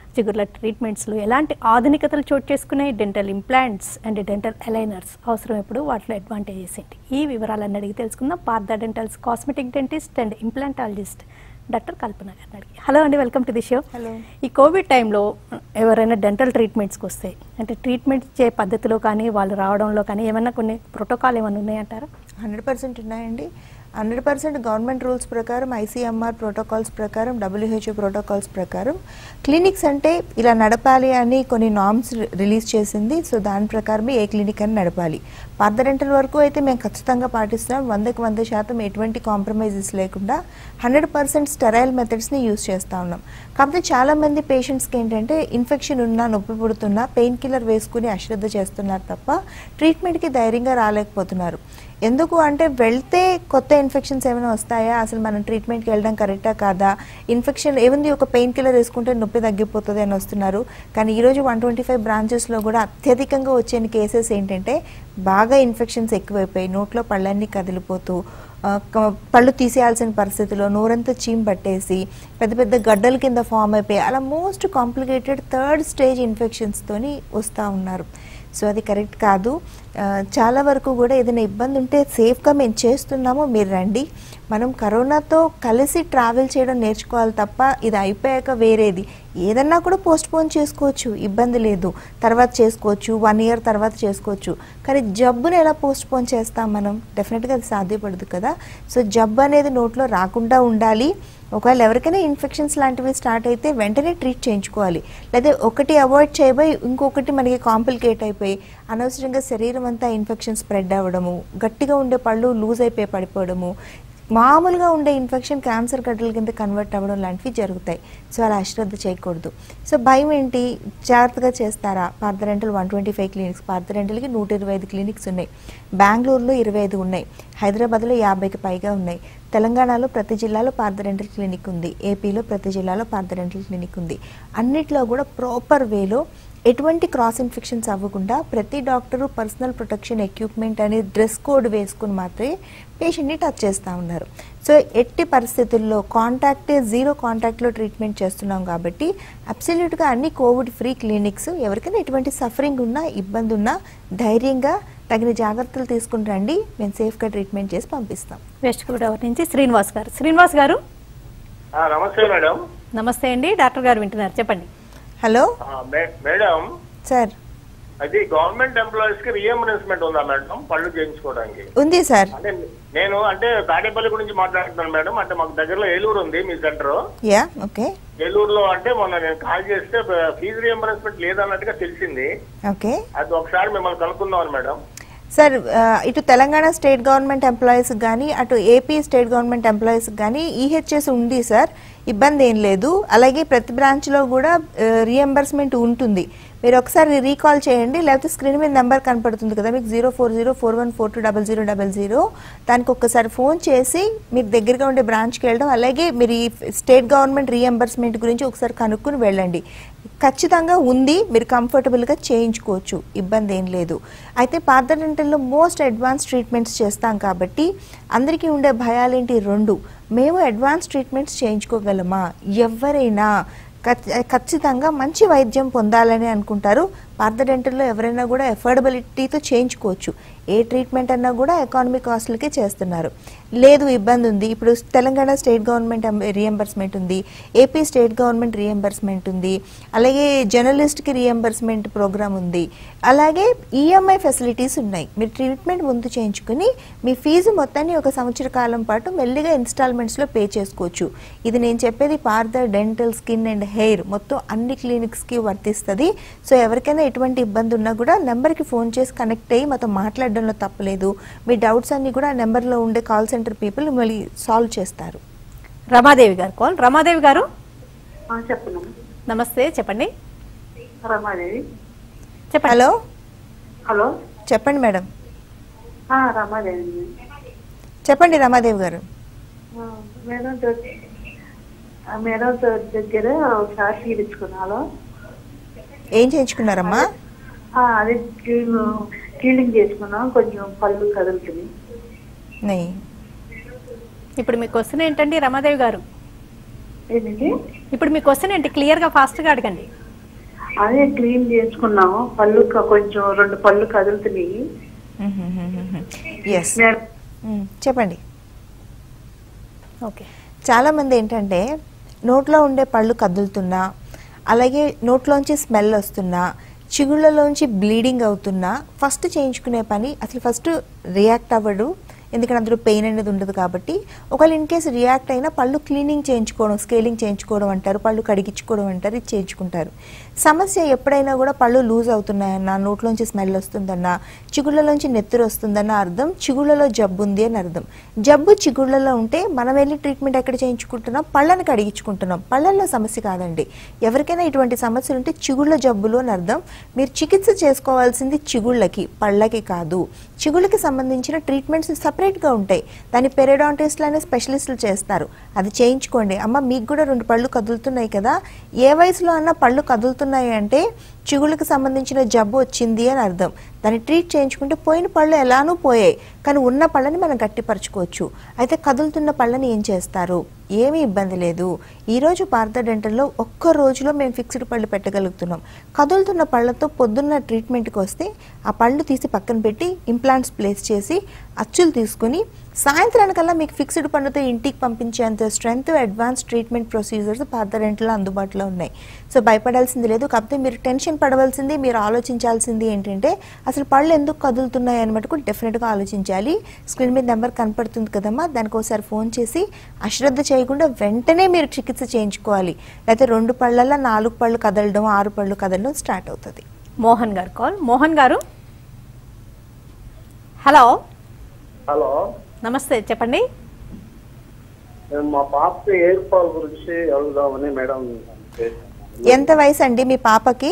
చిగుర్ల ట్రీట్మెంట్స్లో ఎలాంటి ఆధునికతలు చోటు చేసుకున్నాయి, dental implants and dental aligners అవసరం ఎప్పుడు, వాటిలో అడ్వాంటేజెస్ ఏంటి, ఈ వివరాలన్నీ అడిగి తెలుసుకుందాం. Partha dentals cosmetic dentist and implantologist doctor Kalpana గారిని అడిగి. హలో అండి, welcome to the show. Hello. ఈ కోవిడ్ టైంలో ఎవరైనా డెంటల్ ట్రీట్మెంట్స్కి వస్తే అంటే ట్రీట్మెంట్ ఇచ్చే పద్ధతిలో కానీ వాళ్ళు రావడంలో కానీ ఏమైనా కొన్ని ప్రోటోకాల్ ఏమైనా ఉన్నాయంటారా? 100% ఉన్నాయండి. 100% గవర్నమెంట్ రూల్స్ ప్రకారం, ICMR ప్రోటోకాల్స్ ప్రకారం, WHO ప్రోటోకాల్స్ ప్రకారం క్లినిక్స్ అంటే ఇలా నడపాలి అని కొన్ని నార్మ్స్ రిలీజ్ చేసింది. సో దాని ప్రకారమే ఏ క్లినిక్ అని నడపాలి. పార్థ డెంటల్ వరకు అయితే మేము ఖచ్చితంగా పాటిస్తున్నాం. 100కి 100% ఎటువంటి కాంప్రమైజెస్ లేకుండా 100% స్టెరైల్ మెథడ్స్ని యూజ్ చేస్తూ ఉన్నాం. కాకపోతే చాలామంది పేషెంట్స్కి ఏంటంటే ఇన్ఫెక్షన్ ఉన్నా, నొప్పి పుడుతున్నా పెయిన్ కిల్లర్ వేసుకుని అశ్రద్ధ చేస్తున్నారు తప్ప ట్రీట్మెంట్కి ధైర్యంగా రాలేకపోతున్నారు. ఎందుకు అంటే వెళ్తే కొత్త ఇన్ఫెక్షన్స్ ఏమైనా వస్తాయా, అసలు మనం ట్రీట్మెంట్కి వెళ్ళడం కరెక్టా కాదా, ఇన్ఫెక్షన్ ఏముంది ఒక పెయిన్ కిల్లర్ వేసుకుంటే నొప్పి తగ్గిపోతుంది అని వస్తున్నారు. కానీ ఈరోజు 125 బ్రాంచెస్లో కూడా అత్యధికంగా వచ్చే కేసెస్ ఏంటంటే బాగా ఇన్ఫెక్షన్స్ ఎక్కువైపోయి నోట్లో పళ్ళన్నీ కదిలిపోతూ, పళ్ళు తీసేయాల్సిన పరిస్థితిలో నోరంతా చీమ్ పట్టేసి పెద్ద పెద్ద గడ్డల కింద ఫామ్ అయిపోయి అలా మోస్ట్ కాంప్లికేటెడ్ 3rd స్టేజ్ ఇన్ఫెక్షన్స్తోని వస్తూ ఉన్నారు. సో అది కరెక్ట్ కాదు. చాలా వరకు కూడా ఏదైనా ఇబ్బంది ఉంటే సేఫ్గా మేము చేస్తున్నాము, మీరు రండి. మనం కరోనాతో కలిసి ట్రావెల్ చేయడం నేర్చుకోవాలి తప్ప ఇది అయిపోయాక వేరేది ఏదన్నా కూడా పోస్ట్పోన్ చేసుకోవచ్చు, ఇబ్బంది లేదు, తర్వాత చేసుకోవచ్చు, 1 year తర్వాత చేసుకోవచ్చు. కానీ జబ్బుని ఎలా పోస్ట్పోన్ చేస్తాం మనం? డెఫినెట్గా అది సాధ్యపడదు కదా. సో జబ్బు అనేది నోట్లో రాకుండా ఉండాలి. ఒకవేళ ఎవరికైనా ఇన్ఫెక్షన్స్ లాంటివి స్టార్ట్ అయితే వెంటనే ట్రీట్ చేయించుకోవాలి. లేదా ఒకటి అవాయిడ్ చేయబోయి ఇంకొకటి మనకి కాంప్లికేట్ అయిపోయి అనవసరంగా శరీరం అంతా ఇన్ఫెక్షన్ స్ప్రెడ్ అవ్వడము, గట్టిగా ఉండే పళ్ళు లూజ్ అయిపోయి పడిపోవడము, మామూలుగా ఉండే ఇన్ఫెక్షన్ క్యాన్సర్ గడ్డల కింద కన్వర్ట్ అవ్వడం లాంటివి జరుగుతాయి. సో అలా అశ్రద్ధ చేయకూడదు. సో భయం ఏంటి, జాగ్రత్తగా చేస్తారా? పార్థ డెంటల్ 125 క్లినిక్స్, పార్థ డెంటల్కి 125 క్లినిక్స్ ఉన్నాయి. బెంగళూరులో 25 ఉన్నాయి, హైదరాబాద్లో 50కి పైగా ఉన్నాయి. తెలంగాణలో ప్రతి జిల్లాలో పార్థ డెంటల్ క్లినిక్ ఉంది, ఏపీలో ప్రతి జిల్లాలో పార్థ డెంటల్ క్లినిక్ ఉంది. అన్నిట్లో కూడా ప్రాపర్ వేలో ఎటువంటి క్రాస్ ఇన్ఫెక్షన్స్ అవ్వకుండా ప్రతి డాక్టరు పర్సనల్ ప్రొటెక్షన్ ఎక్విప్మెంట్ అనే డ్రెస్ కోడ్ వేసుకుని మాత్రమే పేషెంట్ని టచ్ చేస్తూ ఉన్నారు. సో ఎట్టి పరిస్థితుల్లో జీరో కాంటాక్ట్లో ట్రీట్మెంట్ చేస్తున్నాం కాబట్టి అబ్సల్యూట్గా అన్ని కోవిడ్ ఫ్రీ క్లినిక్స్. ఎవరికైనా ఎటువంటి సఫరింగ్ ఉన్నా, ఇబ్బంది ఉన్నా ధైర్యంగా తగిన జాగ్రత్తలు తీసుకుని రండి, మేము సేఫ్గా ట్రీట్మెంట్ చేసి పంపిస్తాం. వెస్ట్ గోదావరి నుంచి శ్రీనివాస్ గారు. శ్రీనివాస్ గారు నమస్తే మేడం. నమస్తే అండి, డాక్టర్ గారు వింటున్నారు, చెప్పండి. Hello madam. సార్, అది గవర్నమెంట్ ఎంప్లాయీస్ కి రియంబర్స్మెంట్ ఉందా మేడం పళ్ళు చేయించుకోవడానికి? ఉంది సార్. అంటే నేను తాడేపల్లి గురించి మాట్లాడుతున్నాను మేడం. అంటే మాకు దగ్గరలో ఏలూరు ఉంది మీ సెంటర్. Yeah, okay. ఏలూరులో అంటే మొన్న నేను కాల్ చేస్తే ఫీజు రియంబర్స్మెంట్ లేదన్నట్టుగా తెలిసింది. ఓకే, అది ఒకసారి మిమ్మల్ని కనుక్కుందామని మేడం. సార్, ఇటు తెలంగాణ స్టేట్ గవర్నమెంట్ ఎంప్లాయీస్ కానీ అటు ఏపీ స్టేట్ గవర్నమెంట్ ఎంప్లాయీస్ కానీ ఈహెచ్ఎస్ ఉంది సార్, ఇబ్బంది ఏం లేదు. అలాగే ప్రతి బ్రాంచ్లో కూడా రియంబర్స్మెంట్ ఉంటుంది. మీరు ఒకసారి రీకాల్ చేయండి, లేకపోతే స్క్రీన్ మీద నెంబర్ కనపడుతుంది కదా మీకు, 04041420000. దానికి ఒక్కసారి ఫోన్ చేసి మీరు దగ్గరగా ఉండే బ్రాంచ్కి వెళ్ళడం, అలాగే మీరు ఈ స్టేట్ గవర్నమెంట్ రియంబర్స్మెంట్ గురించి ఒకసారి కనుక్కుని వెళ్ళండి. ఖచ్చితంగా ఉంది, మీరు కంఫర్టబుల్గా చేయించుకోవచ్చు, ఇబ్బంది ఏం లేదు. అయితే పార్థ డెంటల్లో మోస్ట్ అడ్వాన్స్ ట్రీట్మెంట్స్ చేస్తాం కాబట్టి అందరికీ ఉండే భయాలేంటి 2. మేము అడ్వాన్స్ ట్రీట్మెంట్స్ చేయించుకోగలమా? ఎవరైనా ఖచ్చితంగా మంచి వైద్యం పొందాలని అనుకుంటారు. పార్థ డెంటల్లో ఎవరైనా కూడా ఎఫోర్డబిలిటీతో చేయించుకోవచ్చు. ఏ ట్రీట్మెంట్ అన్నా కూడా ఎకానమీ కాస్ట్లకే చేస్తున్నారు. లేదు ఇబ్బంది ఉంది, ఇప్పుడు తెలంగాణ స్టేట్ గవర్నమెంట్ రియంబర్స్మెంట్ ఉంది, ఏపీ స్టేట్ గవర్నమెంట్ రియంబర్స్మెంట్ ఉంది, అలాగే జర్నలిస్ట్కి రియంబర్స్మెంట్ ప్రోగ్రామ్ ఉంది, అలాగే ఈఎంఐ ఫెసిలిటీస్ ఉన్నాయి. మీరు ట్రీట్మెంట్ ముందు చేయించుకుని మీ ఫీజు మొత్తాన్ని 1 సంవత్సర కాలం పాటు మెల్లిగా ఇన్స్టాల్మెంట్స్లో పే చేసుకోవచ్చు. ఇది నేను చెప్పేది Partha dental, skin and hair మొత్తం అన్ని క్లినిక్స్కి వర్తిస్తుంది. సో ఎవరికైనా ఎటువంటి ఇబ్బంది ఉన్నా కూడా నెంబర్కి ఫోన్ చేసి కనెక్ట్ అయ్యి మాతో మాట్లాడడంలో తప్పలేదు. మీ డౌట్స్ అన్ని కూడా నెంబర్లో ఉండే కాల్ సెంటర్ పీపుల్ మళ్ళీ సాల్వ్ చేస్తారు. రమాదేవి గారు కాల్. రమాదేవి గారు చెప్పండి. నమస్తే, చెప్పండి. రమాదేవి చెప్పండి. హలో. హలో, చెప్పండి మేడం. రమాదేవి చెప్పండి రమాదేవి గారు. మేడం దగ్గర ఒకసారి తీర్చుకున్నాను. ఏం చేయించుకున్నారమ్మా? అదే క్లీనింగ్ చేసుకున్నాం, కొంచెం పళ్ళు కదులుతుంది. ఇప్పుడు మీ క్వశ్చన్ ఏంటండి రమాదేవి గారు? ఏంటండి? ఇప్పుడు మీ క్వశ్చన్ ఏంటి? క్లియర్గా ఫాస్ట్గా అడగండి. అదే క్లీన్ చేసుకున్నాము, పళ్ళు కొంచెం 2 పళ్ళు కదులుతున్నాయి. ఎస్, చెప్పండి. ఓకే. చాలామంది ఏంటంటే నోట్లో ఉండే పళ్ళు కదులుతున్నా, అలాగే నోట్లోంచి స్మెల్ వస్తున్నా, చిగుళ్ళలోంచి బ్లీడింగ్ అవుతున్నా ఫస్ట్ చేయించుకునే పని, అసలు ఫస్ట్ రియాక్ట్ అవ్వడు, ఎందుకంటే అందులో పెయిన్ అనేది ఉండదు కాబట్టి. ఒకవేళ ఇన్ కేసు రియాక్ట్ అయినా పళ్ళు క్లీనింగ్ చేయించుకోవడం, స్కేలింగ్ చేయించుకోవడం అంటారు, పళ్ళు కడిగించుకోవడం అంటారు, ఇది చేయించుకుంటారు. సమస్య ఎప్పుడైనా కూడా పళ్ళు లూజ్ అవుతున్నాయన్నా, నోట్లోంచి స్మెల్ వస్తుందన్నా, చిగుళ్ళలోంచి నెత్తురు వస్తుందన్న అర్థం చిగుళ్ళలో జబ్బు ఉంది అని అర్థం. జబ్బు చిగుళ్ళలో ఉంటే మనం వెళ్ళి ట్రీట్మెంట్ ఎక్కడ చేయించుకుంటున్నాం? పళ్ళని కడిగించుకుంటున్నాం. పళ్ళల్లో సమస్య కాదండి. ఎవరికైనా ఇటువంటి సమస్యలు ఉంటే చిగుళ్ళ జబ్బులు అని అర్థం. మీరు చికిత్స చేసుకోవాల్సింది చిగుళ్ళకి, పళ్ళకి కాదు. చిగుళ్ళకి సంబంధించిన ట్రీట్మెంట్స్ సపరేట్గా ఉంటాయి. దాన్ని పెరిడాంటిస్టులు అనే స్పెషలిస్టులు చేస్తారు, అది చేయించుకోండి. అమ్మ మీకు కూడా 2 పళ్ళు కదులుతున్నాయి కదా, ఏ వయసులో అన్నా పళ్ళు కదులుతున్నాయి అంటే చిగుళ్ళకి సంబంధించిన జబ్బు వచ్చింది అని అర్థం. దాన్ని ట్రీట్ చేయించుకుంటే పోయిన పళ్ళు ఎలానూ పోయాయి, కానీ ఉన్న పళ్ళని మనం గట్టిపరచుకోవచ్చు. అయితే కదులుతున్న పళ్ళని ఏం చేస్తారు? ఏమీ ఇబ్బంది లేదు. ఈరోజు పార్థ డెంటల్లో ఒక్క రోజులో మేము ఫిక్స్డ్ పళ్ళు పెట్టగలుగుతున్నాం. కదులుతున్న పళ్ళతో పొద్దున్న ట్రీట్మెంట్కి వస్తే ఆ పళ్ళు తీసి పక్కన పెట్టి ఇంప్లాంట్స్ ప్లేస్ చేసి అచ్చులు తీసుకుని సాయంత్రానికల్లా మీకు ఫిక్స్డ్ పళ్ళతో ఇంటికి పంపించేంత strength, advance treatment procedures Partha డెంటల్లో అందుబాటులో ఉన్నాయి. సో భయపడాల్సింది లేదు. కాకపోతే మీరు టెన్షన్ పడవలసింది, మీరు ఆలోచించాల్సింది ఏంటంటే అసలు పళ్ళు ఎందుకు కదులుతున్నాయి అని మటుకు డెఫినెట్గా ఆలోచించాలి. స్క్రీన్ మీద నెంబర్ కనపడుతుంది కదమ్మా, దానికి ఒకసారి ఫోన్ చేసి అశ్రద్ధ చేయకుండా వెంటనే మీరు చికిత్స చేయించుకోవాలి. లేకపోతే 2 పళ్ళల్లో 4 పళ్ళు కదలడం, 6 పళ్ళు కదలడం స్టార్ట్ అవుతుంది. మోహన్ గారు కాల్. మోహన్ గారు, హలో. హలో, నమస్తే, చెప్పండి. మా పాపకి హెయిర్ ఫాల్ గురించి అడుగుదామని మేడం. ఎంత వయసు అండి మీ పాపకి?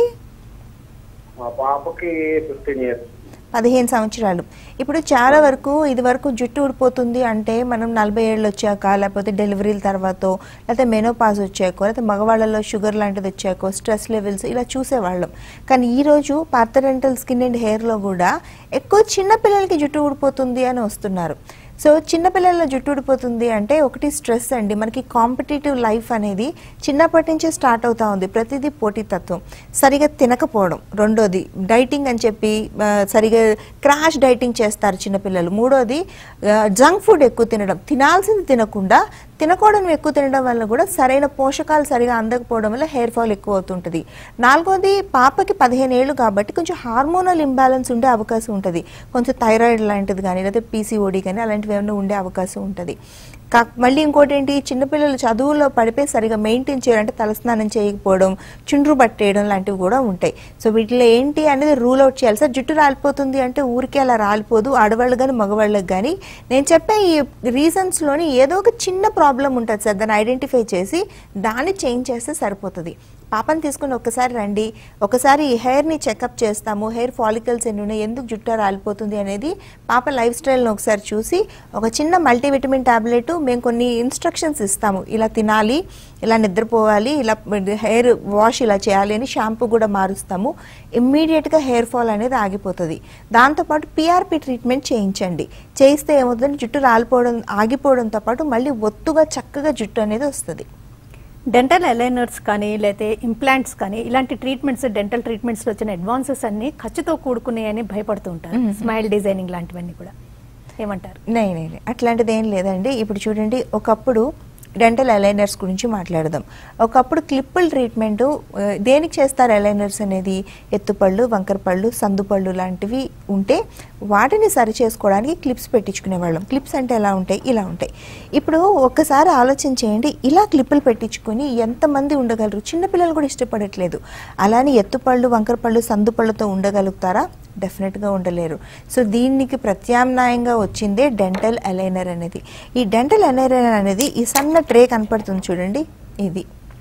మా పాపకి 15 years. 15 సంవత్సరాలు. ఇప్పుడు చాలా వరకు ఇది వరకు జుట్టు ఊడిపోతుంది అంటే మనం 40 ఏళ్ళు వచ్చాక, లేకపోతే డెలివరీల తర్వాత, లేకపోతే మెనోపాజ్ వచ్చాకో, లేకపోతే మగవాళ్ళలో షుగర్ లాంటిది వచ్చాకో, స్ట్రెస్ లెవెల్స్ ఇలా చూసేవాళ్ళం. కానీ ఈరోజు పార్థ డెంటల్ స్కిన్ అండ్ హెయిర్లో కూడా ఎక్కువ చిన్నపిల్లలకి జుట్టు ఊడిపోతుంది అని వస్తున్నారు. సో చిన్నపిల్లల జుట్టు ఊడిపోతుంది అంటే ఒకటి స్ట్రెస్ అండి. మనకి కాంపిటేటివ్ లైఫ్ అనేది చిన్నప్పటి నుంచే స్టార్ట్ అవుతా ఉంది. ప్రతిదీ పోటీతత్వం, సరిగా తినకపోవడం, రెండోది డైటింగ్ అని చెప్పి సరిగా క్రాష్ డైటింగ్ చేస్తారు చిన్నపిల్లలు. మూడోది జంక్ ఫుడ్ ఎక్కువ తినడం, తినాల్సింది తినకుండా తినకూడదు ఎక్కువ తినడం వల్ల కూడా సరైన పోషకాలు సరిగా అందకపోవడం వల్ల హెయిర్ ఫాల్ ఎక్కువ అవుతుంటుంది. నాలుగోది పాపకి 15 ఏళ్ళు కాబట్టి కొంచెం హార్మోనల్ ఇంబ్యాలెన్స్ ఉండే అవకాశం ఉంటుంది. కొంచెం థైరాయిడ్ లాంటిది కానీ, లేకపోతే పీసీఓడి కానీ అలాంటివి ఏమైనా ఉండే అవకాశం ఉంటుంది. మళ్ళీ ఇంకోటి ఏంటి, చిన్నపిల్లలు చదువుల్లో పడిపోయి సరిగా మెయింటైన్ చేయాలంటే తలస్నానం చేయకపోవడం, చుండ్రు పట్టేయడం లాంటివి కూడా ఉంటాయి. సో వీటిలో ఏంటి అనేది రూల్ అవుట్ చేయాలి. సార్ జుట్టు రాలిపోతుంది అంటే ఊరికే అలా రాలిపోదు, ఆడవాళ్ళు కానీ మగవాళ్ళకి కానీ. నేను చెప్పే ఈ రీజన్స్లోని ఏదో ఒక చిన్న ప్రాబ్లం ఉంటుంది సార్, దాన్ని ఐడెంటిఫై చేసి దాన్ని చేంజ్ చేస్తే సరిపోతుంది. పాపని తీసుకుని ఒక్కసారి రండి, ఒకసారి హెయిర్ని చెకప్ చేస్తాము, హెయిర్ ఫాలికల్స్ ఎన్ని ఉన్నాయి, ఎందుకు జుట్టు రాలిపోతుంది అనేది పాప లైఫ్ స్టైల్ని ఒకసారి చూసి ఒక చిన్న మల్టీవిటమిన్ టాబ్లెట్ మేము కొన్ని ఇన్స్ట్రక్షన్స్ ఇస్తాము, ఇలా తినాలి, ఇలా నిద్రపోవాలి, ఇలా హెయిర్ వాష్ ఇలా చేయాలి అని షాంపూ కూడా మారుస్తాము. ఇమ్మీడియట్గా హెయిర్ ఫాల్ అనేది ఆగిపోతుంది. దాంతోపాటు పిఆర్పి ట్రీట్మెంట్ చేయించండి. చేయిస్తే ఏమవుతుందంటే జుట్టు రాలిపోవడం ఆగిపోవడంతో పాటు మళ్ళీ ఒత్తుగా చక్కగా జుట్టు అనేది వస్తుంది. డెంటల్ అలైనర్స్ కానీ లేకపోతే ఇంప్లాంట్స్ కానీ ఇలాంటి ట్రీట్మెంట్స్, డెంటల్ ట్రీట్మెంట్స్లో వచ్చిన అడ్వాన్సెస్ అన్ని ఖర్చుతో కూడుకున్నాయని భయపడుతూ ఉంటారు. స్మైల్ డిజైనింగ్ లాంటివన్నీ కూడా ఏమంటారు? నే అట్లాంటిది ఏం లేదండి. ఇప్పుడు చూడండి, ఒకప్పుడు డెంటల్ అలైనర్స్ గురించి మాట్లాడదాం. ఒకప్పుడు క్లిప్పుల ట్రీట్మెంట్ దేనికి చేస్తారు అలైనర్స్ అనేది, ఎత్తుపళ్ళు, వంకరపళ్ళు, సందుపళ్ళు లాంటివి ఉంటే వాటిని సరి చేసుకోవడానికి క్లిప్స్ పెట్టించుకునేవాళ్ళం. క్లిప్స్ అంటే ఎలా ఉంటాయి, ఇలా ఉంటాయి. ఇప్పుడు ఒక్కసారి ఆలోచన చేయండి, ఇలా క్లిప్పులు పెట్టించుకొని ఎంతమంది ఉండగలరు? చిన్నపిల్లలు కూడా ఇష్టపడట్లేదు. అలానే ఎత్తుపళ్ళు, వంకరపళ్ళు, సందుపళ్ళతో ఉండగలుగుతారా? డెఫినెట్గా ఉండలేరు. సో దీనికి ప్రత్యామ్నాయంగా వచ్చిందే డెంటల్ అలైనర్ అనేది. ఈ డెంటల్ అలైనర్ అనేది ఈ సన్న ట్రే కనపడుతుంది చూడండి, ఇది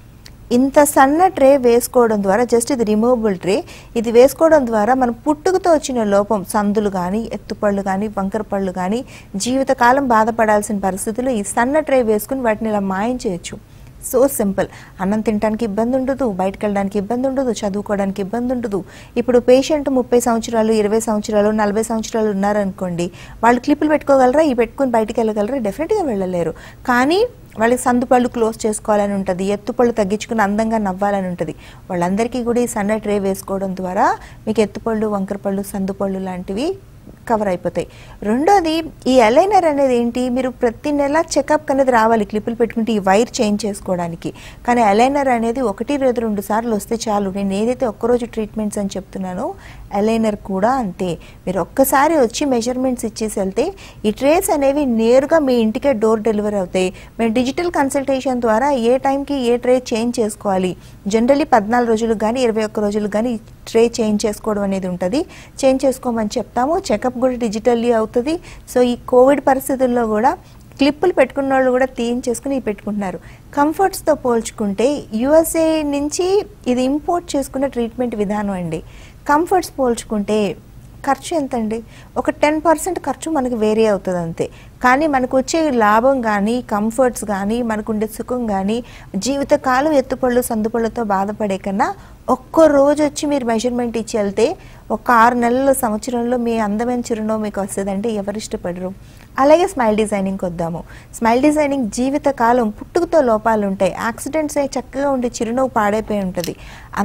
ఇంత సన్న ట్రే వేసుకోవడం ద్వారా, జస్ట్ ఇది రిమూవబుల్ ట్రే, ఇది వేసుకోవడం ద్వారా మనం పుట్టుకతో వచ్చిన లోపం, సందులు కానీ, ఎత్తుపళ్ళు కానీ, వంకరపళ్ళు కానీ జీవితకాలం బాధపడాల్సిన పరిస్థితుల్లో ఈ సన్న ట్రే వేసుకుని వాటిని ఇలా మాయం చేయొచ్చు. So simple. అన్నం తినడానికి ఇబ్బంది ఉండదు, బయటకు వెళ్ళడానికి ఇబ్బంది ఉండదు, చదువుకోవడానికి ఇబ్బంది ఉండదు. ఇప్పుడు పేషెంట్ 30 సంవత్సరాలు, 20 సంవత్సరాలు, 40 సంవత్సరాలు ఉన్నారనుకోండి, వాళ్ళు క్లిప్పులు పెట్టుకోగలరా? ఈ పెట్టుకుని బయటకు వెళ్ళగలరా? డెఫినెట్గా వెళ్ళలేరు. కానీ వాళ్ళకి సందుపళ్ళు క్లోజ్ చేసుకోవాలని ఉంటుంది, ఎత్తుపళ్ళు తగ్గించుకుని అందంగా నవ్వాలని ఉంటుంది. వాళ్ళందరికీ కూడా ఈ సన్న ట్రే వేసుకోవడం ద్వారా మీకు ఎత్తుపళ్ళు, వంకరపళ్ళు, సందుపళ్ళు లాంటివి కవర్ అయిపోతాయి. రెండోది ఈ అలైనర్ అనేది ఏంటి, మీరు ప్రతి నెల చెకప్ అనేది రావాలి క్లిప్పులు పెట్టుకుంటే ఈ వైర్ చేంజ్ చేసుకోవడానికి. కానీ అలైనర్ అనేది 1-2 సార్లు వస్తే చాలు. నేను ఏదైతే ఒక్కరోజు ట్రీట్మెంట్స్ అని చెప్తున్నానో అలైనర్ కూడా అంతే. మీరు ఒక్కసారి వచ్చి మెజర్మెంట్స్ ఇచ్చేసి వెళ్తే ఈ ట్రేస్ అనేవి నేరుగా మీ ఇంటికే డోర్ డెలివరీ అవుతాయి. మేము డిజిటల్ కన్సల్టేషన్ ద్వారా ఏ టైంకి ఏ ట్రే చేంజ్ చేసుకోవాలి, జనరల్లీ 14 రోజులకు కానీ 21 రోజులకు కానీ ట్రే చేంజ్ చేసుకోవడం అనేది ఉంటుంది. చేంజ్ చేసుకోమని చెప్తాము. చెకప్ కూడా డిజిటల్లీ అవుతుంది. సో ఈ కోవిడ్ పరిస్థితుల్లో కూడా క్లిప్పులు పెట్టుకున్న వాళ్ళు కూడా తీయించేసుకుని పెట్టుకుంటున్నారు. కంఫర్ట్స్తో పోల్చుకుంటే యుఎస్ఏ నుంచి ఇది ఇంపోర్ట్ చేసుకున్న ట్రీట్మెంట్ విధానం అండి. కంఫర్ట్స్ పోల్చుకుంటే ఖర్చు ఎంతండి, ఒక 10% ఖర్చు మనకు వేరే అవుతుంది అంతే. కానీ మనకు వచ్చే లాభం కానీ, కంఫర్ట్స్ కానీ, మనకు ఉండే సుఖం కానీ, జీవితకాలం ఎత్తుపళ్ళు సందుపళ్ళతో బాధపడే కన్నా ఒక్క రోజు వచ్చి మీరు మెజర్మెంట్ ఇచ్చి వెళ్తే ఒక 6 నెలల సంవత్సరంలో మీ అందమైన చిరునవ్వు మీకు వస్తుందంటే ఎవరు ఇష్టపడరు. అలాగే స్మైల్ డిజైనింగ్కి వద్దాము. స్మైల్ డిజైనింగ్ జీవితకాలం పుట్టుకతో లోపాలు ఉంటాయి, యాక్సిడెంట్స్ అయి చక్కగా ఉండే చిరునవ్వు పాడైపోయి ఉంటుంది.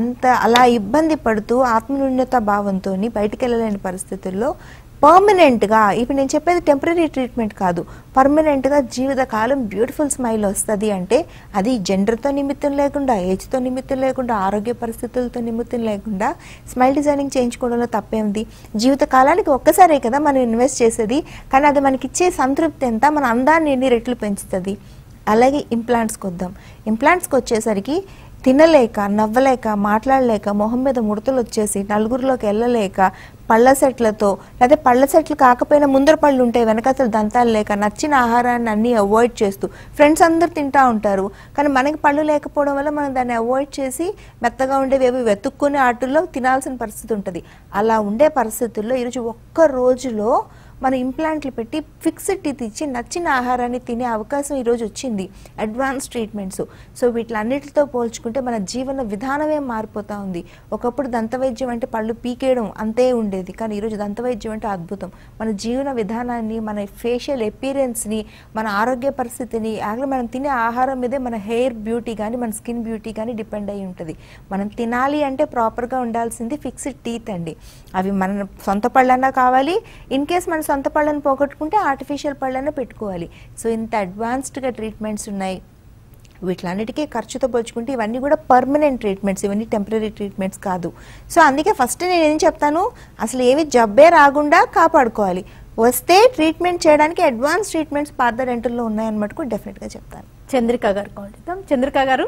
అలా ఇబ్బంది పడుతూ ఆత్మన్యూన్యత భావంతో బయటికి వెళ్ళలేని పరిస్థితుల్లో పర్మనెంట్గా, ఇప్పుడు నేను చెప్పేది టెంపరీ ట్రీట్మెంట్ కాదు, పర్మనెంట్గా జీవితకాలం బ్యూటిఫుల్ స్మైల్ వస్తుంది అంటే అది జెండర్తో నిమిత్తం లేకుండా, ఏజ్తో నిమిత్తం లేకుండా, ఆరోగ్య పరిస్థితులతో నిమిత్తం లేకుండా స్మైల్ డిజైనింగ్ చేయించుకోవడంలో తప్పేంది. జీవితకాలానికి ఒక్కసారే కదా మనం ఇన్వెస్ట్ చేసేది, కానీ అది మనకి ఇచ్చే సంతృప్తి ఎంత, మన అందాన్ని ఎన్ని రెట్లు పెంచుతుంది. అలాగే ఇంప్లాంట్స్కి వద్దాం. ఇంప్లాంట్స్కి వచ్చేసరికి తినలేక, నవ్వలేక, మాట్లాడలేక, మొహం మీద ముడతలు వచ్చేసి, నలుగురిలోకి వెళ్ళలేక, పళ్ళ సెట్లతో, లేదా పళ్ళ సెట్లు కాకపోయినా ముందర పళ్ళు ఉంటాయి, వెనకతలు దంతాలు లేక, నచ్చిన ఆహారాన్ని అన్నీ అవాయిడ్ చేస్తూ, ఫ్రెండ్స్ అందరు తింటూ ఉంటారు కానీ మనకి పళ్ళు లేకపోవడం వల్ల మనం దాన్ని అవాయిడ్ చేసి మెత్తగా ఉండేవి వెతుక్కునే ఆటల్లో తినాల్సిన పరిస్థితి ఉంటుంది. అలా ఉండే పరిస్థితుల్లో ఈరోజు ఒక్క రోజులో మన ఇంప్లాంట్లు పెట్టి ఫిక్స్డ్ టీత్ ఇచ్చి నచ్చిన ఆహారాన్ని తినే అవకాశం ఈరోజు వచ్చింది, అడ్వాన్స్ ట్రీట్మెంట్స్. సో వీటిలన్నిటితో పోల్చుకుంటే మన జీవన విధానమే మారిపోతూ ఉంది. ఒకప్పుడు దంతవైద్యం అంటే పళ్ళు పీకేయడం అంతే ఉండేది, కానీ ఈరోజు దంతవైద్యం అంటే అద్భుతం. మన జీవన విధానాన్ని, మన ఫేషియల్ అపీరెన్స్ని, మన ఆరోగ్య పరిస్థితిని, మనం తినే ఆహారం మీదే మన హెయిర్ బ్యూటీ కానీ, మన స్కిన్ బ్యూటీ కానీ డిపెండ్ అయి ఉంటుంది. మనం తినాలి అంటే ప్రాపర్గా ఉండాల్సింది ఫిక్స్డ్ టీత్ అండి. అవి మన సొంత పళ్ళన్నా కావాలి, ఇన్ కేస్ మన సొంత పళ్ళను పోగొట్టుకుంటే ఆర్టిఫిషియల్ పళ్ళను పెట్టుకోవాలి. సో ఇంత అడ్వాన్స్డ్గా ట్రీట్మెంట్స్ ఉన్నాయి. వీటిలన్నిటికీ ఖర్చుతో పోల్చుకుంటే ఇవన్నీ కూడా పర్మనెంట్ ట్రీట్మెంట్స్, ఇవన్నీ టెంపరీ ట్రీట్మెంట్స్ కాదు. సో అందుకే ఫస్ట్ నేను ఏం చెప్తాను, అసలు ఏవి జబ్బే రాకుండా కాపాడుకోవాలి. వస్తే ట్రీట్మెంట్ చేయడానికి అడ్వాన్స్ ట్రీట్మెంట్స్ పార్థ డెంటల్లో ఉన్నాయన్నమాట కూడా డెఫినెట్గా చెప్తాను. చంద్రిక గారు కాల్ చేద్దాం. చంద్రిక గారు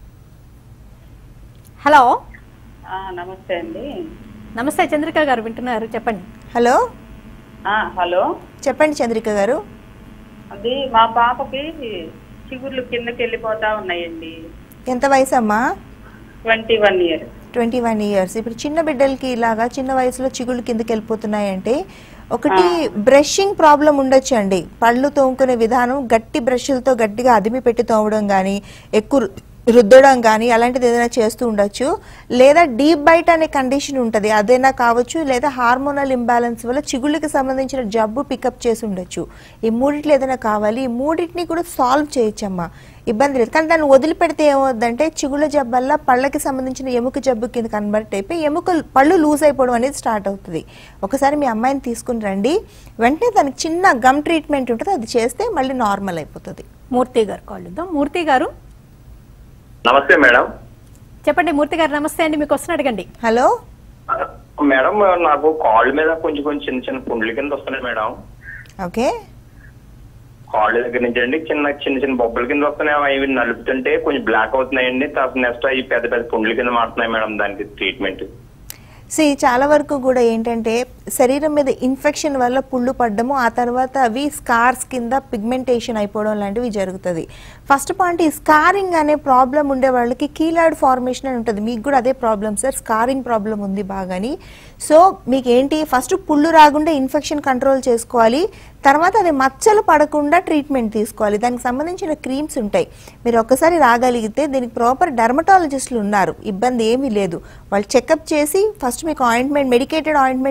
హలో. నమస్తే అండి. నమస్తే చంద్రిక గారు, వింటున్నారు, చెప్పండి. హలో హలో చెప్పండి చంద్రిక గారు. అది మా పాపకి చిగుర్లు కిందకి వెళ్ళిపోతా ఉన్నాయండి. ఎంత వయసు అమ్మా? 21 years. 21 years. ఇప్పుడు చిన్న బిడ్డలకి ఇలాగా చిన్న వయసులో చిగుళ్ళు కిందకి వెళ్ళిపోతున్నాయంటే ఒకటి బ్రషింగ్ ప్రాబ్లం ఉండొచ్చు అండి. పళ్ళు తోముకునే విధానం గట్టి బ్రష్లతో గట్టిగా అదిమి పెట్టి తోమడం కానీ, ఎక్కువ రుద్దడం కానీ అలాంటిది ఏదైనా చేస్తూ ఉండొచ్చు. లేదా డీప్ బైట్ అనే కండిషన్ ఉంటుంది, అదైనా కావచ్చు. లేదా హార్మోనల్ ఇంబ్యాలెన్స్ వల్ల చిగుళ్ళకి సంబంధించిన జబ్బు పికప్ చేసి ఉండొచ్చు. ఈ మూడిట్లో ఏదైనా కావాలి. ఈ మూడింటిని కూడా సాల్వ్ చేయొచ్చమ్మా, ఇబ్బంది లేదు. కానీ దాన్ని వదిలిపెడితే ఏమవుద్దంటే చిగుళ్ళ జబ్బు వల్ల పళ్ళకి సంబంధించిన ఎముక జబ్బు కింద కన్వర్ట్ అయిపోయి పళ్ళు లూజ్ అయిపోవడం అనేది స్టార్ట్ అవుతుంది. ఒకసారి మీ అమ్మాయిని తీసుకుని రండి, వెంటనే దానికి చిన్న గమ్ ట్రీట్మెంట్ ఉంటుంది, అది చేస్తే మళ్ళీ నార్మల్ అయిపోతుంది. మూర్తి గారు కాల్ చేద్దాం. మూర్తి గారు నమస్తే మేడం. చెప్పండి. మూర్తి గారు నమస్తే అండి, మీకు వస్తున్న అడగండి. హలో మేడం, నాకు కాళ్ళ మీద కొంచెం చిన్న చిన్న పుండ్ల కింద వస్తున్నాయి మేడం. ఓకే. కాళ్ళ దగ్గర నుంచి అండి చిన్న చిన్న బొబ్బల కింద వస్తున్నాయి. అవి నలుపుతుంటే కొంచెం బ్లాక్ అవుతున్నాయండి. తర్వాత నెక్స్ట్ అవి పెద్ద పెద్ద పుండ్ల కింద మారుతున్నాయి మేడం. దానికి ట్రీట్మెంట్ చాలా వరకు కూడా ఏంటంటే శరీరం మీద ఇన్ఫెక్షన్ వల్ల పుళ్ళు పడ్డము, ఆ తర్వాత అవి స్కార్స్ కింద పిగ్మెంటేషన్ అయిపోవడం లాంటివి జరుగుతుంది. ఫస్ట్ పాయింట్, ఈ స్కారింగ్ అనే ప్రాబ్లం ఉండే వాళ్ళకి కీలాయిడ్ ఫార్మేషన్ అని ఉంటుంది. మీకు కూడా అదే ప్రాబ్లం సార్, స్కారింగ్ ప్రాబ్లం ఉంది బాగాని. సో మీకు ఏంటి, ఫస్ట్ పుళ్ళు రాకుండా ఇన్ఫెక్షన్ కంట్రోల్ చేసుకోవాలి, తర్వాత అది మచ్చలు పడకుండా ట్రీట్మెంట్ తీసుకోవాలి. దానికి సంబంధించిన క్రీమ్స్ ఉంటాయి. మీరు ఒక్కసారి రాగలిగితే దీనికి ప్రాపర్ డెర్మటాలజిస్టులు ఉన్నారు, ఇబ్బంది ఏమీ లేదు. వాళ్ళు చెకప్ చేసి ఫస్ట్ మీకు ఆయింట్మెంట్, మెడికేటెడ్ ఆయింట్మెంట్స్ ఇస్తారు.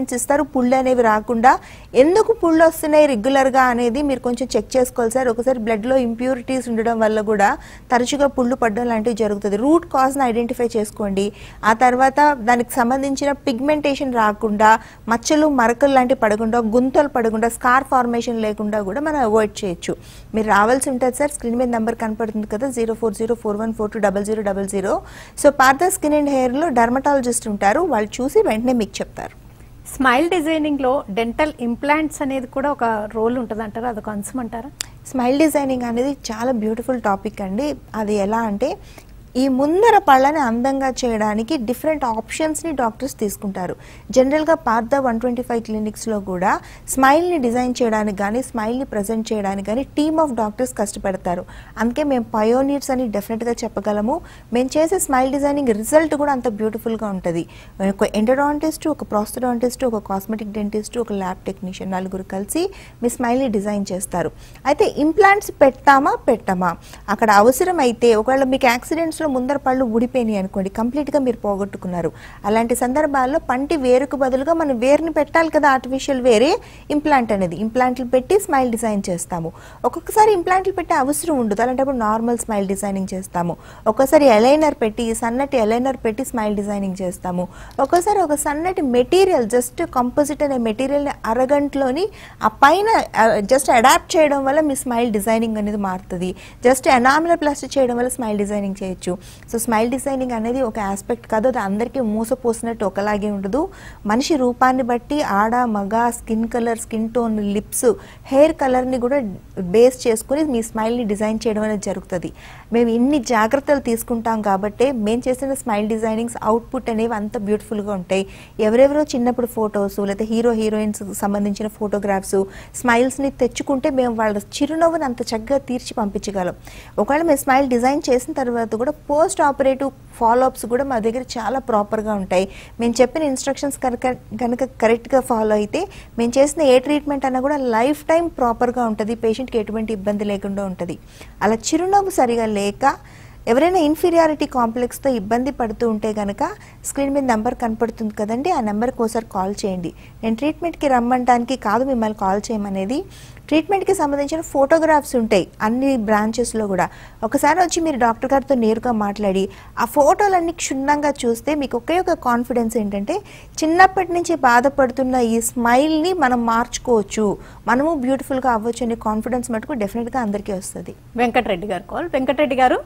పుళ్ళు అనేవి రాకుండా ఎందుకు పుళ్ళు వస్తున్నాయి రెగ్యులర్గా అనేది మీరు కొంచెం చెక్ చేసుకోవాలి సార్. ఒకసారి బ్లడ్లో ఇంప్యూరిటీస్ ఉండడం వల్ల కూడా తరచుగా పుళ్ళు పడడం లాంటివి జరుగుతుంది. రూట్ కాజ్ని ఐడెంటిఫై చేసుకోండి. ఆ తర్వాత దానికి సంబంధించిన పిగ్మెంటేషన్ రాకుండా, మచ్చలు మరకలు లాంటివి పడకుండా, గుంతలు పడకుండా, స్కార్ ఫార్మేషన్ లేకుండా కూడా మనం అవాయిడ్ చేయొచ్చు. మీరు రావాల్సి ఉంటుంది సార్. స్క్రీన్ మీద నెంబర్ కనపడుతుంది కదా, 0404142000. సో పార్థ స్కిన్ అండ్ హెయిర్లో డర్మటాలజిస్ట్ ఉంటారు, వాళ్ళు చూసి వెంటనే మీకు చెప్తారు. స్మైల్ డిజైనింగ్లో డెంటల్ ఇంప్లాంట్స్ అనేది కూడా ఒక రోల్ ఉంటుంది అంటారా, అదొక అంశం అంటారా? స్మైల్ డిజైనింగ్ అనేది చాలా బ్యూటిఫుల్ టాపిక్ అండి. అది ఎలా అంటే ఈ ముందర పళ్ళని అందంగా చేయడానికి డిఫరెంట్ ఆప్షన్స్ని డాక్టర్స్ తీసుకుంటారు. జనరల్గా పార్థ 125 క్లినిక్స్లో కూడా స్మైల్ని డిజైన్ చేయడానికి కానీ, స్మైల్ని ప్రజెంట్ చేయడానికి కానీ టీమ్ ఆఫ్ డాక్టర్స్ కష్టపడతారు. అందుకే మేము పయోనీర్స్ అని డెఫినెట్గా చెప్పగలము. మేము చేసే స్మైల్ డిజైనింగ్ రిజల్ట్ కూడా అంత బ్యూటిఫుల్గా ఉంటుంది. ఒక ఎండోడాంటిస్ట్, ఒక ప్రాస్థోడాంటిస్ట్, ఒక కాస్మెటిక్ డెంటిస్ట్, ఒక ల్యాబ్ టెక్నీషియన్, నలుగురు కలిసి మీ స్మైల్ని డిజైన్ చేస్తారు. అయితే ఇంప్లాంట్స్ పెట్టామా అక్కడ అవసరం అయితే ఒకవేళ మీకు యాక్సిడెంట్స్లో ముందర పళ్ళు ఊడిపోయినాయి అనుకోండి, కంప్లీట్గా మీరు పోగొట్టుకున్నారు. అలాంటి సందర్భాల్లో పంటి వేరుకు బదులుగా మనం వేరుని పెట్టాలి కదా, ఆర్టిఫిషియల్ వేరే ఇంప్లాంట్ అనేది. ఇంప్లాంట్లు పెట్టి స్మైల్ డిజైన్ చేస్తాము. ఒక్కొక్కసారి ఇంప్లాంట్లు పెట్టే అవసరం ఉండదు, అలాంటప్పుడు నార్మల్ స్మైల్ డిజైనింగ్ చేస్తాము. ఒక్కోసారి ఎలైనర్ పెట్టి, సన్నటి ఎలైనర్ పెట్టి స్మైల్ డిజైనింగ్ చేస్తాము. ఒక్కోసారి ఒక సన్నటి మెటీరియల్, జస్ట్ కంపోజిట్ అనే మెటీరియల్ని అరగంటలోని ఆ పైన జస్ట్ అడాప్ట్ చేయడం వల్ల మీ స్మైల్ డిజైనింగ్ అనేది మారుతుంది. జస్ట్ ఎనామినల్ ప్లాస్టిక్ చేయడం వల్ల స్మైల్ డిజైనింగ్ చేయొచ్చు. సో స్మైల్ డిజైనింగ్ అనేది ఒక ఆస్పెక్ట్ కాదు, అది అందరికీ మూసపోసినట్టు ఒకలాగే ఉండదు. మనిషి రూపాన్ని బట్టి ఆడ మగ, skin colour, skin tone, lips, hair కలర్ని కూడా బేస్ చేసుకుని మీ స్మైల్ని డిజైన్ చేయడం అనేది జరుగుతుంది. మేము ఇన్ని జాగ్రత్తలు తీసుకుంటాం కాబట్టి మేము చేసిన స్మైల్ డిజైనింగ్స్ అవుట్పుట్ అనేవి అంత బ్యూటిఫుల్గా ఉంటాయి. ఎవరెవరో చిన్నప్పుడు ఫొటోస్ లేదా హీరోయిన్స్ సంబంధించిన ఫోటోగ్రాఫ్స్, స్మైల్స్ని తెచ్చుకుంటే మేము వాళ్ళ చిరునవ్వుని అంత చక్కగా తీర్చి పంపించగలం. ఒకవేళ మేము స్మైల్ డిజైన్ చేసిన తర్వాత కూడా పోస్ట్ ఆపరేటివ్ ఫాలోఅప్స్ కూడా మా దగ్గర చాలా ప్రాపర్గా ఉంటాయి. మేము చెప్పిన ఇన్స్ట్రక్షన్స్ కనుక కరెక్ట్గా ఫాలో అయితే మేము చేసిన ఏ ట్రీట్మెంట్ అన్నా కూడా లైఫ్ టైం ప్రాపర్గా ఉంటుంది, పేషెంట్కి ఎటువంటి ఇబ్బంది లేకుండా ఉంటుంది. అలా చిరునవ్వు సరిగా లేక ఎవరైనా ఇన్ఫీరియారిటీ కాంప్లెక్స్తో ఇబ్బంది పడుతూ ఉంటే కనుక స్క్రీన్ మీద నెంబర్ కనపడుతుంది కదండి, ఆ నెంబర్కి ఒకసారి కాల్ చేయండి. నేను ట్రీట్మెంట్కి రమ్మడానికి కాదు మిమ్మల్ని కాల్ చేయమనేది. ట్రీట్మెంట్కి సంబంధించిన ఫోటోగ్రాఫ్స్ ఉంటాయి అన్ని బ్రాంచెస్లో కూడా. ఒకసారి వచ్చి మీరు డాక్టర్ గారితో నేరుగా మాట్లాడి ఆ ఫోటోలన్నీ క్షుణ్ణంగా చూస్తే మీకు ఒకే ఒక కాన్ఫిడెన్స్ ఏంటంటే చిన్నప్పటి నుంచి బాధపడుతున్న ఈ స్మైల్ని మనం మార్చుకోవచ్చు, మనము బ్యూటిఫుల్గా అవ్వచ్చు అనే కాన్ఫిడెన్స్ మటుకు డెఫినెట్గా అందరికీ వస్తుంది. వెంకటరెడ్డి గారు కాల్. వెంకటరెడ్డి గారు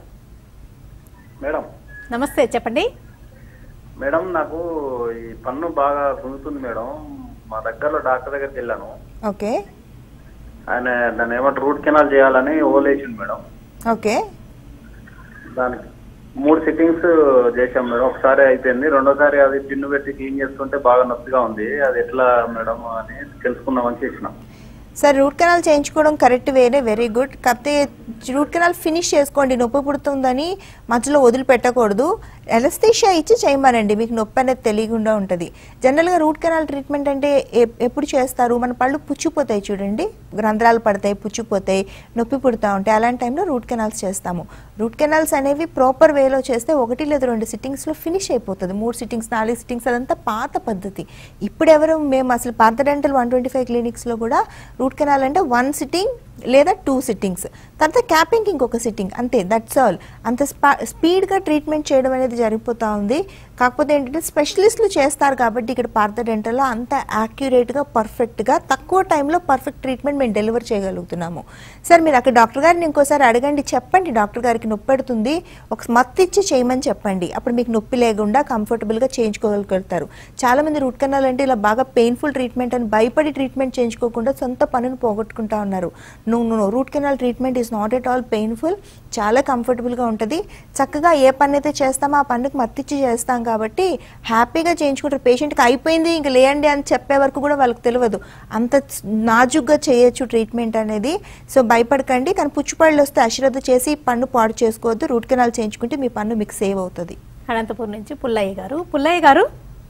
మేడం నమస్తే, చెప్పండి. మేడం నాకు ఈ పన్ను బాగా గుంజుతుంది మేడం. మా దగ్గరలో డాక్టర్ దగ్గరికి వెళ్ళాను. ఓకే. ఆయన దాన్ని ఏమంటారు రూట్ కెనాల్ చేయాలని ఓలేసింది మేడం. ఓకే. దానికి 3 సిట్టింగ్స్ చేశాం మేడం. ఒకసారి అయిపోయింది, రెండోసారి అది పిన్ను పెట్టి క్లీన్ చేస్తుంటే బాగా నొప్పిగా ఉంది. అది ఎట్లా మేడం అని తెలుసుకుందామని చేసినాం. సార్ రూట్ కెనాల్ చేయించుకోవడం కరెక్ట్ వేరే, వెరీ గుడ్. కాకపోతే రూట్ కెనాల్ ఫినిష్ చేసుకోండి, నొప్పి పుడుతుందని మధ్యలో వదిలిపెట్టకూడదు. ఎనస్థీషియా ఇచ్చి చేయమనండి, మీకు నొప్పి అనేది తెలియకుండా ఉంటుంది. జనరల్గా రూట్ కెనాల్ ట్రీట్మెంట్ అంటే ఎప్పుడు చేస్తారు, మన పళ్ళు పుచ్చిపోతాయి చూడండి, రంధ్రాలు పడతాయి, పుచ్చిపోతాయి, నొప్పి పుడుతూ ఉంటాయి, అలాంటి టైంలో రూట్ కెనాల్స్ చేస్తాము. రూట్ కెనాల్స్ అనేవి ప్రాపర్ వేలో చేస్తే 1 లేదా 2 సిట్టింగ్స్లో ఫినిష్ అయిపోతుంది. 3 సిట్టింగ్స్ 4 సిట్టింగ్స్ అదంతా పాత పద్ధతి. ఇప్పుడు ఎవరు మేము అసలు పార్థ డెంటల్ 125 క్లినిక్స్లో కూడా రూట్ కెనాల్ అంటే 1 సిట్టింగ్ లేదా 2 సిట్టింగ్స్, తర్వాత క్యాపింగ్ ఇంకొక సిట్టింగ్, అంతే, దట్స్ ఆల్. అంత స్పీడ్గా ట్రీట్మెంట్ చేయడం అనేది జరిగిపోతూ ఉంది. కాకపోతే ఏంటంటే స్పెషలిస్టులు చేస్తారు కాబట్టి ఇక్కడ పార్థ డెంటల్లో అంత యాక్యురేట్గా, పర్ఫెక్ట్గా, తక్కువ టైంలో పర్ఫెక్ట్ ట్రీట్మెంట్ మేము డెలివర్ చేయగలుగుతున్నాము. సార్ మీరు అక్కడ డాక్టర్ గారిని ఇంకోసారి అడగండి, చెప్పండి డాక్టర్ గారికి నొప్పి పెడుతుంది, ఒక మత్తు ఇచ్చి చేయమని చెప్పండి. అప్పుడు మీకు నొప్పి లేకుండా కంఫర్టబుల్గా చేయించుకోగలుగుతారు. చాలామంది రూట్ కెనాల్ అంటే ఇలా బాగా పెయిన్ఫుల్ ట్రీట్మెంట్ అని భయపడి ట్రీట్మెంట్ చేయించుకోకుండా సొంత పనును పోగొట్టుకుంటా ఉన్నారు. No, root canal treatment is not at all painful, చాలా కంఫర్టబుల్గా ఉంటుంది. చక్కగా ఏ పని అయితే చేస్తామో ఆ పనికి మత్తిచ్చి చేస్తాం కాబట్టి హ్యాపీగా చేయించుకుంటారు. పేషెంట్కి అయిపోయింది ఇంక లేయండి అని చెప్పే వరకు కూడా వాళ్ళకి తెలియదు, అంత నాజుగ్గా చేయొచ్చు ట్రీట్మెంట్ అనేది. సో భయపడకండి, కానీ పుచ్చిపళ్ళు వస్తే అశ్రద్ధ చేసి పన్ను పాడు చేసుకోవద్దు. రూట్ కెనాల్ చేయించుకుంటే మీ పన్ను మీకు సేవ్ అవుతుంది. అనంతపురం నుంచి పుల్లయ్య గారు. పుల్లయ్య గారు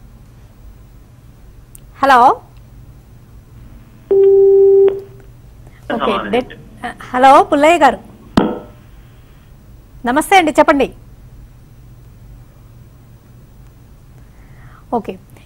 హలో. ఓకే, హలో పుల్లయ్య గారు నమస్తే అండి, చెప్పండి. ఓకే,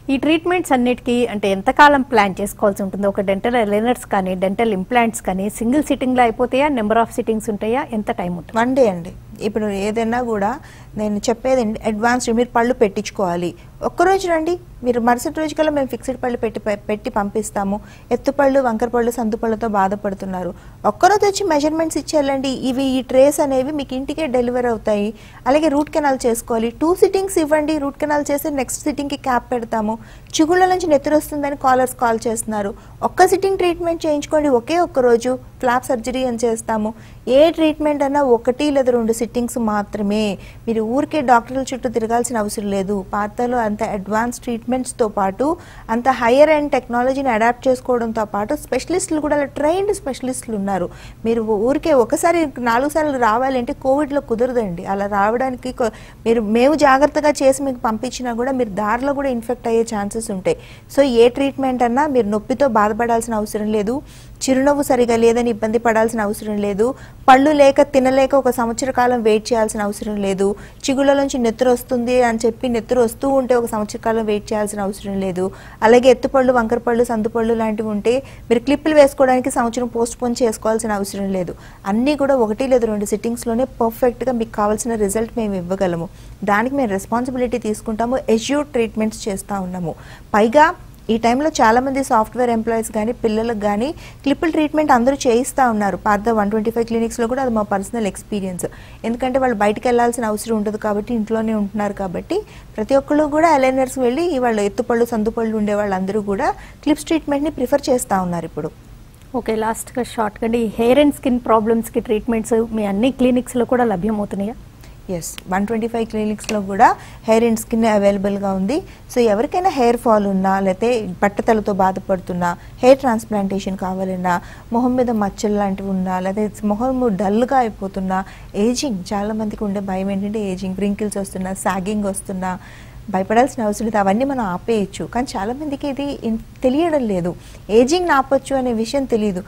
ఈ ట్రీట్మెంట్స్ అన్నిటికీ అంటే ఎంతకాలం ప్లాన్ చేసుకోవాల్సి ఉంటుంది? ఒక డెంటల్ ఎలైనర్స్ కానీ డెంటల్ ఇంప్లాంట్స్ కానీ సింగిల్ సిట్టింగ్లో అయిపోతాయా, నెంబర్ ఆఫ్ సిట్టింగ్స్ ఉంటాయా, ఎంత టైం ఉంటుంది? 1 డే అండి. ఇప్పుడు ఏదైనా కూడా నేను చెప్పేది అడ్వాన్స్డ్ మీరు పళ్ళు పెట్టించుకోవాలి. ఒక్కరోజు రండి, మీరు మరుసటి రోజు కల్లా మేము ఫిక్స్డ్ పళ్ళు పెట్టి పంపిస్తాము. ఎత్తుపళ్ళు, వంకర పళ్ళు, సందు పళ్ళతో బాధపడుతున్నారు, ఒక్కరోజు వచ్చి మెజర్మెంట్స్ ఇచ్చేయాలండి. ఈ ట్రేస్ అనేవి మీకు ఇంటికే డెలివరీ అవుతాయి. అలాగే రూట్ కెనాల్ చేసుకోవాలి, 2 సిట్టింగ్స్ ఇవ్వండి. రూట్ కెనాల్ చేసి నెక్స్ట్ సిట్టింగ్కి క్యాప్ పెడతాము. చిగుళ్ళ నుంచి నెత్తురు వస్తుందని కాల్ చేస్తున్నారు. ఒక్క సిట్టింగ్ ట్రీట్మెంట్ చేయించుకోండి, ఒక్క రోజు ఫ్లాప్ సర్జరీ అని చేస్తాము. ఏ ట్రీట్మెంట్ అన్నా 1 లేదా 2 సిట్టింగ్స్ మాత్రమే. మీరు ఊరికే డాక్టర్ల చుట్టూ తిరగాల్సిన అవసరం లేదు. పార్థలో అంత అడ్వాన్స్ ట్రీట్మెంట్స్తో పాటు అంత హైయర్ అండ్ టెక్నాలజీని అడాప్ట్ చేసుకోవడంతో పాటు స్పెషలిస్టులు కూడా ట్రైన్డ్ స్పెషలిస్టులు ఉన్నారు. మీరు ఊరికే ఒకసారి 4 సార్లు రావాలంటే కోవిడ్లో కుదరదండి. అలా రావడానికి మేము జాగ్రత్తగా చేసి మీకు పంపించినా కూడా మీరు దారిలో కూడా ఇన్ఫెక్ట్ అయ్యే ఛాన్సెస్ ఉంటాయి. సో ఏ ట్రీట్మెంట్ అన్నా మీరు నొప్పితో బాధపడాల్సిన అవసరం లేదు, చిరునవ్వు సరిగా లేదని ఇబ్బంది పడాల్సిన అవసరం లేదు, పళ్ళు లేక తినలేక 1 సంవత్సర కాలం వెయిట్ చేయాల్సిన అవసరం లేదు, చిగుళ్ళ నుంచి నెత్తురు వస్తుంది అని చెప్పి నెత్తురు వస్తూ ఉంటే 1 సంవత్సర కాలం వెయిట్ చేయాల్సిన అవసరం లేదు. అలాగే ఎత్తుపళ్ళు, వంకర పళ్ళు, సందుపళ్ళు లాంటివి ఉంటే మీరు క్లిప్పులు వేసుకోవడానికి సంవత్సరం పోస్ట్పోన్ చేసుకోవాల్సిన అవసరం లేదు. అన్నీ కూడా 1 లేదా 2 సిట్టింగ్స్లోనే పర్ఫెక్ట్గా మీకు కావాల్సిన రిజల్ట్ మేము ఇవ్వగలము. దానికి మేము రెస్పాన్సిబిలిటీ తీసుకుంటాము. ఎష్యూర్డ్ ట్రీట్మెంట్స్ చేస్తూ ఉన్నాము. పైగా ఈ టైంలో చాలామంది సాఫ్ట్వేర్ ఎంప్లాయీస్ కానీ పిల్లలకు కానీ క్లిప్పుల ట్రీట్మెంట్ అందరూ చేయిస్తూ ఉన్నారు. పార్థ 125 క్లినిక్స్లో కూడా అది మా పర్సనల్ ఎక్స్పీరియన్స్. ఎందుకంటే వాళ్ళు బయటకు వెళ్ళాల్సిన అవసరం ఉండదు కాబట్టి ఇంట్లోనే ఉంటున్నారు కాబట్టి ప్రతి ఒక్కళ్ళు కూడా అలైనర్స్ వెళ్ళి వాళ్ళు ఎత్తుపళ్ళు, సందుపళ్ళు ఉండే వాళ్ళందరూ కూడా క్లిప్స్ ట్రీట్మెంట్ని ప్రిఫర్ చేస్తూ ఉన్నారు ఇప్పుడు. ఓకే, లాస్ట్గా షార్ట్గా ఈ హెయిర్ అండ్ స్కిన్ ప్రాబ్లమ్స్కి ట్రీట్మెంట్స్ మీ అన్ని క్లినిక్స్లో కూడా లభ్యమవుతున్నాయా? ఎస్, 125 క్లినిక్స్లో కూడా హెయిర్ అండ్ స్కిన్ అవైలబుల్గా ఉంది. సో ఎవరికైనా హెయిర్ ఫాల్ ఉన్నా, లేకపోతే బట్టతలతో బాధపడుతున్నా, హెయిర్ ట్రాన్స్ప్లాంటేషన్ కావాలన్నా, మొహం మీద మచ్చలు లాంటివి ఉన్నా, లేకపోతే మొహం డల్గా అయిపోతున్నా, ఏజింగ్, చాలామందికి ఉండే భయం ఏంటంటే ఏజింగ్, రింకిల్స్ వస్తున్నా, సాగింగ్ వస్తున్నా, భయపడాల్సిన అవసరం లేదు. అవన్నీ మనం ఆపేయచ్చు. కానీ చాలామందికి ఇది తెలియడం లేదు, ఏజింగ్ ఆపొచ్చు అనే విషయం తెలియదు.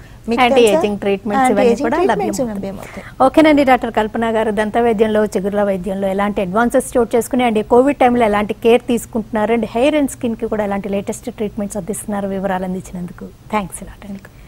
ఓకేనండి డాక్టర్ కల్పన గారు, దంత వైద్యంలో, చిగుర్ల వైద్యంలో ఎలాంటి అడ్వాన్సెస్ చోటు చేసుకుని అండ్ కోవిడ్ టైంలో ఎలాంటి కేర్ తీసుకుంటున్నారు అండ్ హెయిర్ అండ్ స్కిన్కి కూడా ఎలాంటి లేటెస్ట్ ట్రీట్మెంట్స్ అందిస్తున్నారు, వివరాలు అందించినందుకు థ్యాంక్స్.